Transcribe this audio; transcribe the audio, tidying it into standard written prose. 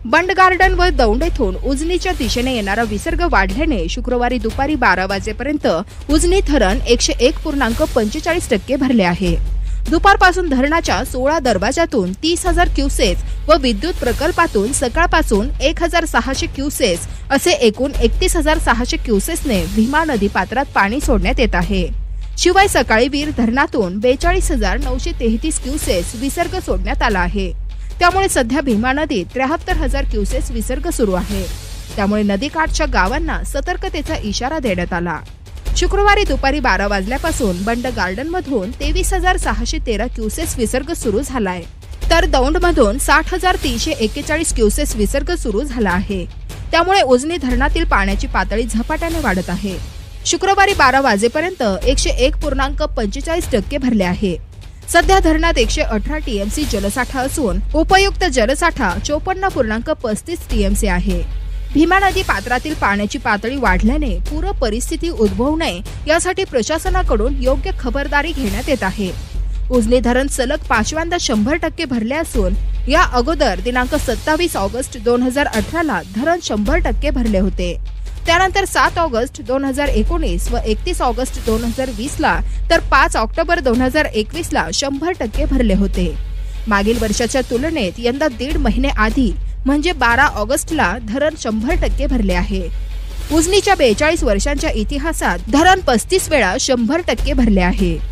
बंड गार्डन व दौंड येथून उजनीच्या दिशेने येणारा विसर्ग वाढल्याने शुक्रवारी दुपारी 12 वाजेपर्यंत उजनी धरण 101.45% भरले आहे। दुपारपासून धरणाच्या 16 दरवाजातून 30,000 क्युसेस व विद्युत प्रकल्पातून सकाळपासून 1,600 क्युसेस असे एकूण 31,600 क्युसेसने भीमा नदी पात्रात पाणी सोडण्यात येत आहे। शिवाय सकाळी वीर धरणातून 42,933 क्युसेस विसर्ग सोडण्यात आला आहे। त्यामुळे सध्या भीमा नदीत 73,000 क्युसेस विसर्ग सुरू आहे। त्यामुळे नदीकाठच्या गावांना सतर्कतेचा इशारा देण्यात आला। शुक्रवारी दुपारी 12 वाजल्यापासून बंड गार्डन मधून 23,613 क्युसेस विसर्ग सुरू झालाय, तर दौंड मधून 60,341 क्युसेस विसर्ग सुरू झाला आहे। त्यामुळे उजनी धरणातील पाण्याची पातळी झपाट्याने वाढत आहे। शुक्रवारी 12 वाजेपर्यंत 101.45% भरले आहे। सध्या धरणात 118 टीएमसी जलसाठा असून उपयुक्त जलसाठा 54.35 टीएमसी आहे। भीमा नदी पात्रातील पाण्याची पातळी वाढल्याने पूर परिस्थिती उद्भवू नये यासाठी प्रशासनाकडून योग्य खबरदारी घेण्यात येत आहे। उजनी धरण सलग 5व्यांदा 100% भरले असून या अगोदर दिनांक 27 ऑगस्ट 2018 ला धरण 100% भरले होते। त्यानंतर 7 ऑगस्ट 2019 व 31 ऑगस्ट 2020 ला तर 5 ऑक्टोबर 2021 ला 100% भरले होते। मागील वर्षाच्या तुलनेत यंदा 1.5 महिने आधी म्हणजे 12 ऑगस्टला धरण 100% भरले आहे। उजनीच्या 42 वर्षांच्या इतिहासात धरण 35 वेळा 100% भरले आहे।